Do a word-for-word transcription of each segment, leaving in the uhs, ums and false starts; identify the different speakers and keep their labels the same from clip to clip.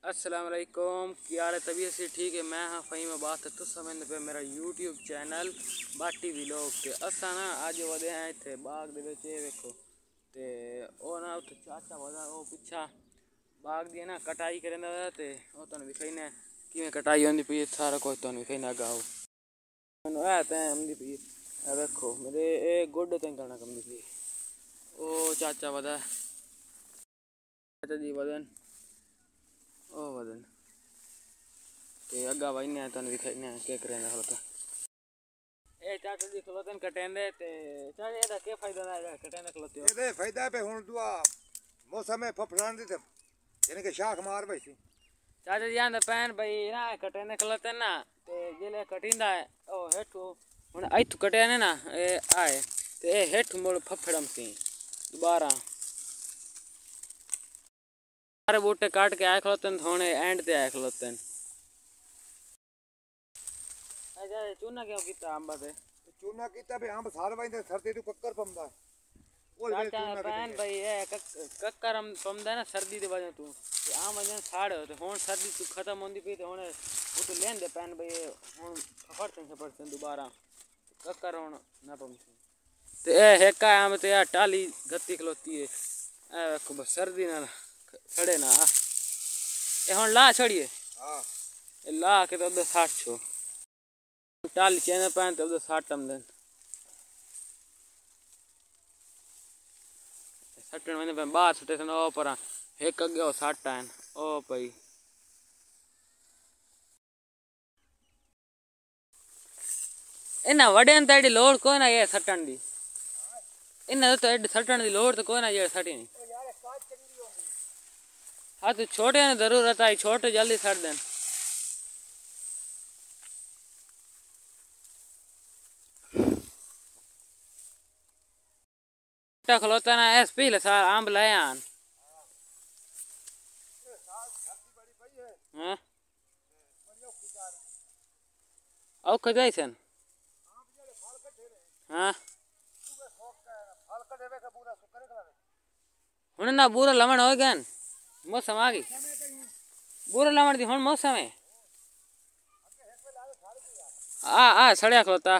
Speaker 1: अस्सलाम वालेकुम, क्या हाल है? तबीयत से ठीक है। मैं हाँ फ़हीम बात है। तुस समझते पे मेरा यूट्यूब चैनल बाटी व्लॉग के असा ना अज वधे हैं इत्थे बाग दे विच। वेखो ते ओ ना उत्थे चाचा वधा ओ पिछा बाग दी ना कटाई करदा ते ओ तुहानू विखाईने किवें कटाई होंदी पई सारा कुछ तुहानू विखाईने अगा आओ मैनू है ते आंदी पई ए वेखो मेरे ए गोडे ते करना कमदी पई ओ चाचा वधा चाचा जी वधन ओ वधन ते अग्गा वही तुहानू दिखाई के करेंदा खलोता ए चाचा जी खलोतन कटेंदे ते चाचा एदा के फायदा है कटेंदे खलोते हो?
Speaker 2: एदे फायदा पे हुन दुआ मौसम में फफड़ान दे यानी कि शाख मार बैठी
Speaker 1: चाचा जी आंदा पैन भाई ना कटेंदे खलोतन ना ते जेले कटिंदा है ओ हेठू हुन आइथू कटे ने ना ए आए ते ए हेठू मोड़ फफड़म सी दोबारा सारे बूटे काट के आए खलोतन थोड़े एंड ते आए खलोतन। चूना क्यों किता अंबा ते
Speaker 2: चूना किता भी अंब साल वाइंदे सर्दी तू कक्कर पमदा
Speaker 1: चाचा पैन भाई ए कक्कर हम पमदा ना सर्दी दे वजह तू ते आम वजह साड़ ते हुन सर्दी तू खत्म होंदी पई ते हुन वो तो लेंदे पैन भाई हुन फफड़ते फफड़ते दोबारा कक्कर हुन ना पमसी ते ए हेका आम ते आ टाली गत्ती खलोती है ए देखो बस सर्दी ना सड़े ना ए हुन ला छड़िए
Speaker 2: हां
Speaker 1: ए ला के तो उधर साठ छो टाली चेने पैन ते उधर साठम देन सटन मैंने पे बाहर सटे सन ओ पर एक अगे ओ साटा है ओ पई इना वडेन ते एडी लोड कोई ना ये सटन दी इना तो एडी सटन दी लोड तो कोई ना ये सटी नहीं हाँ तो छोटे ने जरूरत आई छोटे जल्दी सट देन खलोता ना एस पी सार आंब लाए आन हाँ औखा जाइसन हाँ हुन ना बुरा लमण हो गया मौसम आ गई बुरा लमण दी हुन मौसम है आ आ सड़िया खलोता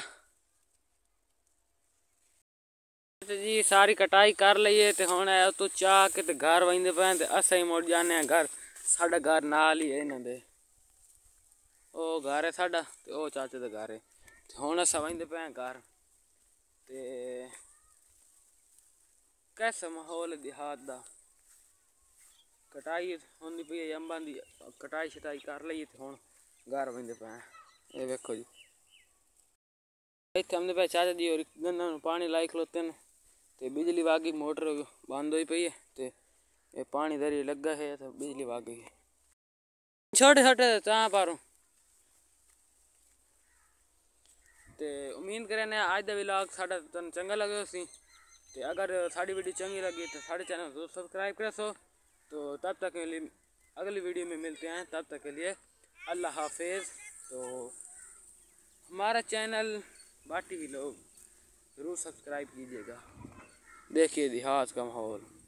Speaker 1: जी सारी कटाई कर लीए ते हुन तू चाह के ते घर वहींदे पे ते अस ही मुड़ जाने घर साडा घर नाल ही है इन्हां दे ओ घर है साडा ते ओ चाचे दे घर है ते हुन अस वहींदे पे घर ते कैसा माहौल देहात दा कटाई होंदी पई है अंबां दी कटाई शटाई कर ली ते हुन घर वहींदे पे ए वेखो जी इत्थे हमने पे चाचा जी और गन्ना पानी लाई खलोते न ते बिजली वागी मोटर बंद हुई पई है ते ये पानी दरी लगा है तो बिजली वाग गई है छोटे छोटे ता पारो ते उम्मीद करें आज का व्लॉग साडा तुहानू चंगा लगे सी ते अगर साड़ी वीडियो चंगी लगी तो साढ़े चैनल को सब्सक्राइब कर सो तो तब तक के लिए अगली वीडियो में मिलते हैं तब तक के लिए अल्लाह हाफिज़। तो हमारा चैनल बाटी व्लॉग ज़रूर सब्सक्राइब कीजिएगा। देखिए देहात का माहौल।